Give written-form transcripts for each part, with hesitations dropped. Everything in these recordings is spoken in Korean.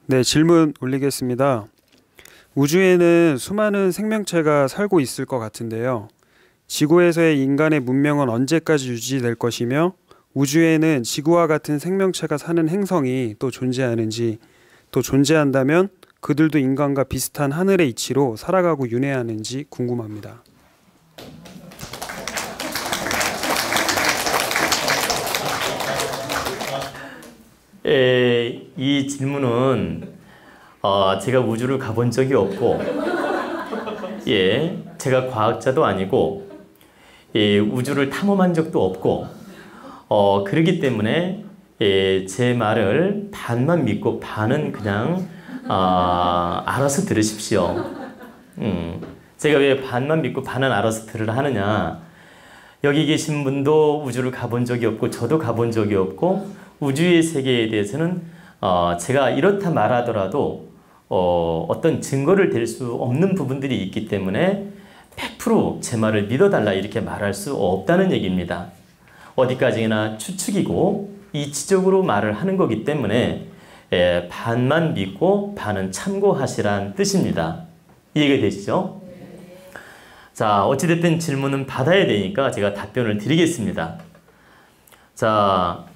네, 질문 올리겠습니다. 우주에는 수많은 생명체가 살고 있을 것 같은데요. 지구에서의 인간의 문명은 언제까지 유지될 것이며, 우주에는 지구와 같은 생명체가 사는 행성이 또 존재하는지, 또 존재한다면 그들도 인간과 비슷한 하늘의 이치로 살아가고 윤회하는지 궁금합니다. 이 질문은 제가 우주를 가본 적이 없고, 제가 과학자도 아니고, 우주를 탐험한 적도 없고, 그렇기 때문에 제 말을 반만 믿고 반은 그냥 알아서 들으십시오. 제가 왜 반만 믿고 반은 알아서 들으라 하느냐? 여기 계신 분도 우주를 가본 적이 없고 저도 가본 적이 없고 우주의 세계에 대해서는 제가 이렇다 말하더라도 어떤 증거를 댈 수 없는 부분들이 있기 때문에 100% 제 말을 믿어달라 이렇게 말할 수 없다는 얘기입니다. 어디까지나 추측이고 이치적으로 말을 하는 거기 때문에 반만 믿고 반은 참고하시란 뜻입니다. 이해가 되시죠? 자, 어찌됐든 질문은 받아야 되니까 제가 답변을 드리겠습니다. 자,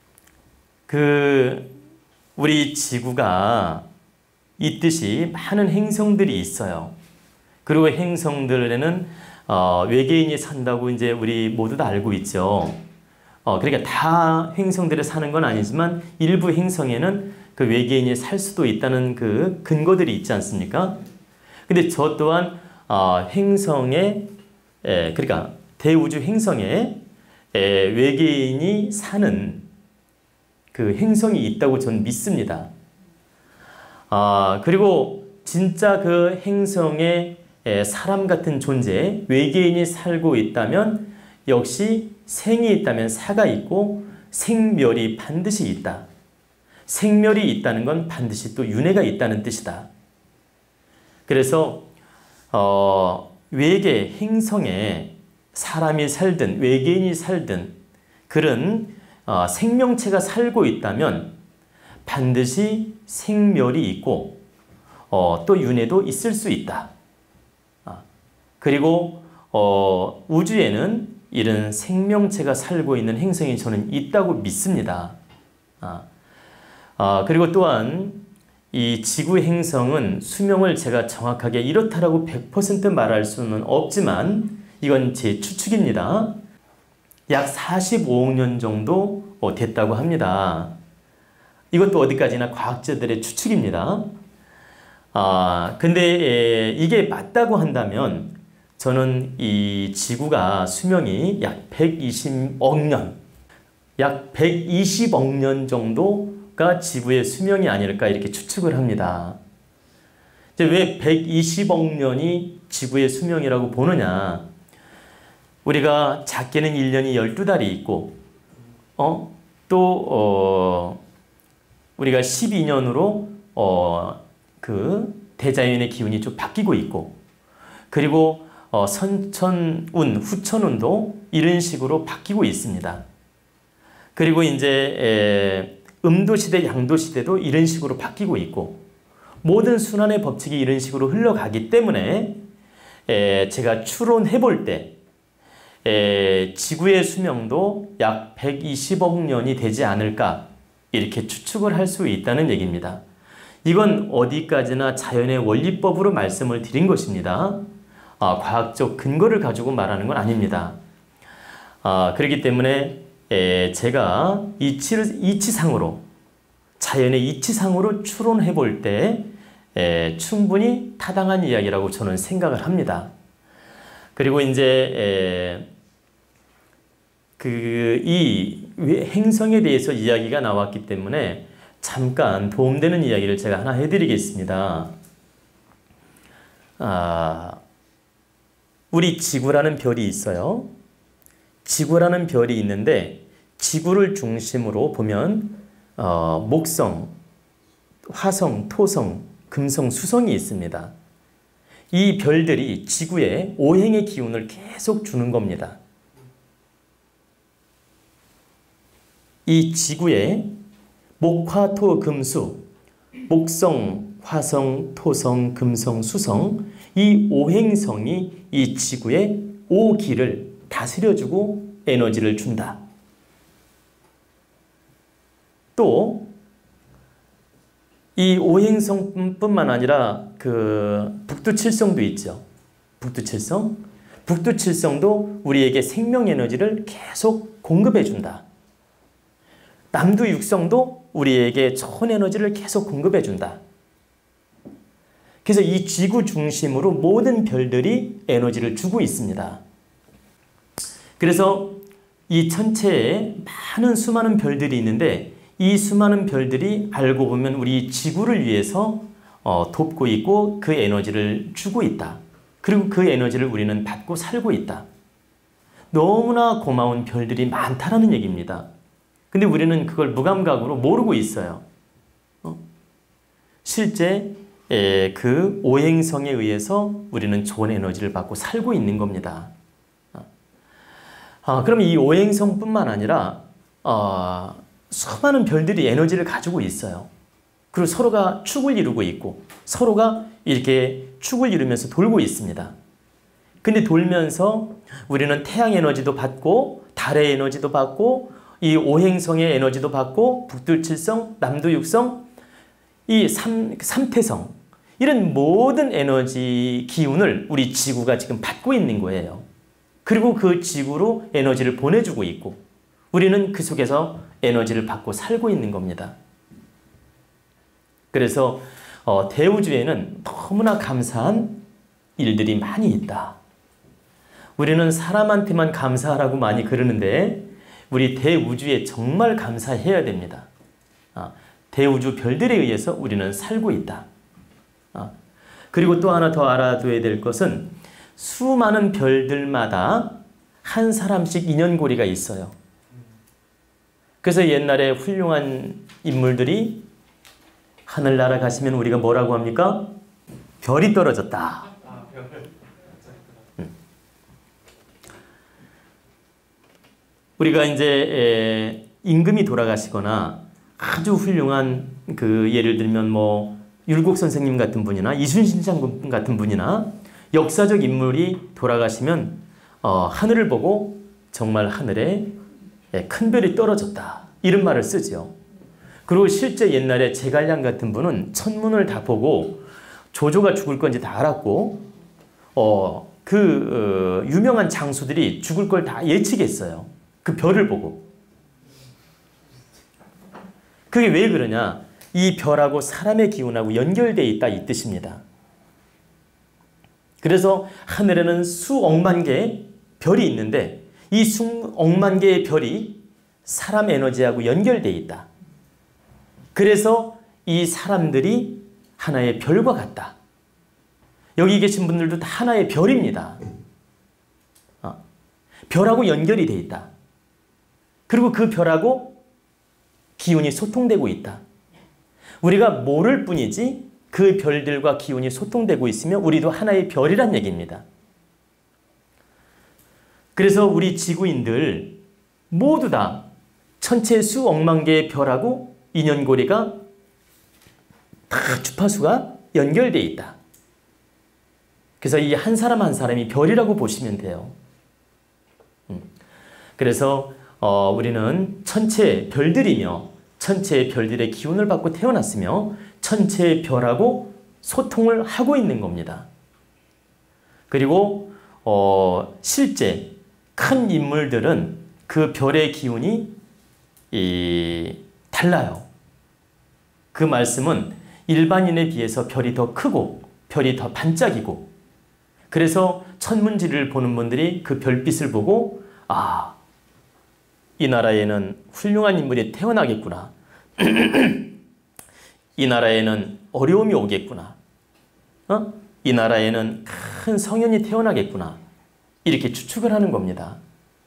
우리 지구가 있듯이 많은 행성들이 있어요. 그리고 행성들에는 외계인이 산다고 이제 우리 모두 다 알고 있죠. 그러니까 다 행성들에 사는 건 아니지만 일부 행성에는 그 외계인이 살 수도 있다는 그 근거들이 있지 않습니까? 근데 저 또한 행성에 그러니까 대우주 행성에 외계인이 사는 그 행성이 있다고 저는 믿습니다. 그리고 진짜 그 행성에 사람 같은 존재, 외계인이 살고 있다면 역시 생이 있다면 사가 있고 생멸이 반드시 있다. 생멸이 있다는 건 반드시 또 윤회가 있다는 뜻이다. 그래서 외계 행성에 사람이 살든 외계인이 살든 그런 생명체가 살고 있다면 반드시 생멸이 있고 또 윤회도 있을 수 있다. 그리고 우주에는 이런 생명체가 살고 있는 행성이 저는 있다고 믿습니다. 그리고 또한 이 지구 행성은 수명을 제가 정확하게 이렇다라고 100% 말할 수는 없지만 이건 제 추측입니다. 약 45억 년 정도 됐다고 합니다. 이것도 어디까지나 과학자들의 추측입니다. 근데 이게 맞다고 한다면 저는 이 지구가 수명이 약 120억 년, 약 120억 년 정도가 지구의 수명이 아닐까 이렇게 추측을 합니다. 이제 왜 120억 년이 지구의 수명이라고 보느냐? 우리가 작게는 1년이 12달이 있고 또 우리가 12년으로 그 대자연의 기운이 좀 바뀌고 있고 그리고 선천운, 후천운도 이런 식으로 바뀌고 있습니다. 그리고 이제 음도시대, 양도시대도 이런 식으로 바뀌고 있고 모든 순환의 법칙이 이런 식으로 흘러가기 때문에 제가 추론해 볼 때 지구의 수명도 약 120억 년이 되지 않을까 이렇게 추측을 할 수 있다는 얘기입니다. 이건 어디까지나 자연의 원리법으로 말씀을 드린 것입니다. 과학적 근거를 가지고 말하는 건 아닙니다. 그렇기 때문에 제가 이치상으로 자연의 이치상으로 추론해 볼 때 충분히 타당한 이야기라고 저는 생각을 합니다. 그리고 이제 이 행성에 대해서 이야기가 나왔기 때문에 잠깐 도움되는 이야기를 제가 하나 해드리겠습니다. 우리 지구라는 별이 있어요. 지구라는 별이 있는데 지구를 중심으로 보면 목성, 화성, 토성, 금성, 수성이 있습니다. 이 별들이 지구에 오행의 기운을 계속 주는 겁니다. 이 지구에 목, 화, 토, 금, 수 목성, 화성, 토성, 금성, 수성 이 오행성이 이 지구의 오기를 다스려주고 에너지를 준다. 또 이 오행성뿐만 아니라 그 북두칠성도 있죠. 북두칠성. 북두칠성도 우리에게 생명 에너지를 계속 공급해 준다. 남두육성도 우리에게 좋은 에너지를 계속 공급해 준다. 그래서 이 지구 중심으로 모든 별들이 에너지를 주고 있습니다. 그래서 이 천체에 수많은 별들이 있는데 이 수많은 별들이 알고 보면 우리 지구를 위해서 돕고 있고 그 에너지를 주고 있다. 그리고 그 에너지를 우리는 받고 살고 있다. 너무나 고마운 별들이 많다라는 얘기입니다. 근데 우리는 그걸 무감각으로 모르고 있어요. 실제 그 오행성에 의해서 우리는 좋은 에너지를 받고 살고 있는 겁니다. 그럼 이 오행성뿐만 아니라 수많은 별들이 에너지를 가지고 있어요. 그리고 서로가 축을 이루고 있고 서로가 이렇게 축을 이루면서 돌고 있습니다. 근데 돌면서 우리는 태양 에너지도 받고 달의 에너지도 받고 이 오행성의 에너지도 받고 북두칠성, 남두육성, 이 삼태성 이런 모든 에너지 기운을 우리 지구가 지금 받고 있는 거예요. 그리고 그 지구로 에너지를 보내주고 있고 우리는 그 속에서 에너지를 받고 살고 있는 겁니다. 그래서 대우주에는 너무나 감사한 일들이 많이 있다. 우리는 사람한테만 감사하라고 많이 그러는데 우리 대우주에 정말 감사해야 됩니다. 대우주 별들에 의해서 우리는 살고 있다. 그리고 또 하나 더 알아둬야 될 것은 수많은 별들마다 한 사람씩 인연고리가 있어요. 그래서 옛날에 훌륭한 인물들이 하늘 날아가시면 우리가 뭐라고 합니까? 별이 떨어졌다. 우리가 이제 임금이 돌아가시거나 아주 훌륭한 예를 들면 뭐 율곡 선생님 같은 분이나 이순신 장군 같은 분이나 역사적 인물이 돌아가시면 하늘을 보고 정말 하늘에 큰 별이 떨어졌다 이런 말을 쓰죠. 그리고 실제 옛날에 제갈량 같은 분은 천문을 다 보고 조조가 죽을 건지 다 알았고 유명한 장수들이 죽을 걸 다 예측했어요. 그 별을 보고. 그게 왜 그러냐? 이 별하고 사람의 기운하고 연결되어 있다 이 뜻입니다. 그래서 하늘에는 수억만 개의 별이 있는데 이 수억만 개의 별이 사람 에너지하고 연결되어 있다. 그래서 이 사람들이 하나의 별과 같다. 여기 계신 분들도 다 하나의 별입니다. 별하고 연결이 되어 있다. 그리고 그 별하고 기운이 소통되고 있다. 우리가 모를 뿐이지 그 별들과 기운이 소통되고 있으면 우리도 하나의 별이란 얘기입니다. 그래서 우리 지구인들 모두 다 천체 수억만 개의 별하고 인연고리가 다 주파수가 연결되어 있다. 그래서 이 한 사람 한 사람이 별이라고 보시면 돼요. 그래서 우리는 천체의 별들이며 천체의 별들의 기운을 받고 태어났으며 천체의 별하고 소통을 하고 있는 겁니다. 그리고 실제 큰 인물들은 그 별의 기운이 달라요. 그 말씀은 일반인에 비해서 별이 더 크고 별이 더 반짝이고 그래서 천문지를 보는 분들이 그 별빛을 보고 이 나라에는 훌륭한 인물이 태어나겠구나. 이 나라에는 어려움이 오겠구나. 이 나라에는 큰 성현이 태어나겠구나. 이렇게 추측을 하는 겁니다.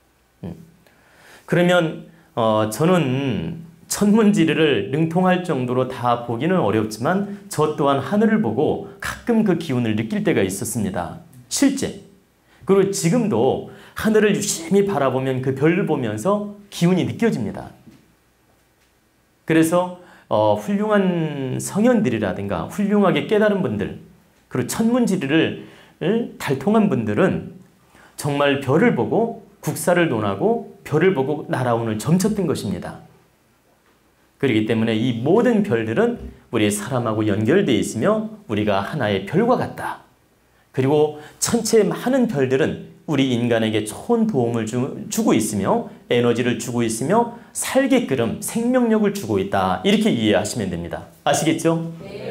그러면 저는 천문지리를 능통할 정도로 다 보기는 어렵지만 저 또한 하늘을 보고 가끔 그 기운을 느낄 때가 있었습니다. 실제. 그리고 지금도 하늘을 유심히 바라보면 그 별을 보면서 기운이 느껴집니다. 그래서 훌륭한 성현들이라든가 훌륭하게 깨달은 분들, 그리고 천문지리를 달통한 분들은 정말 별을 보고 국사를 논하고 별을 보고 날아오는 점쳤던 것입니다. 그렇기 때문에 이 모든 별들은 우리 사람하고 연결되어 있으며 우리가 하나의 별과 같다. 그리고 천체의 많은 별들은 우리 인간에게 좋은 도움을 주고 있으며 에너지를 주고 있으며 살게끔 생명력을 주고 있다. 이렇게 이해하시면 됩니다. 아시겠죠? 네.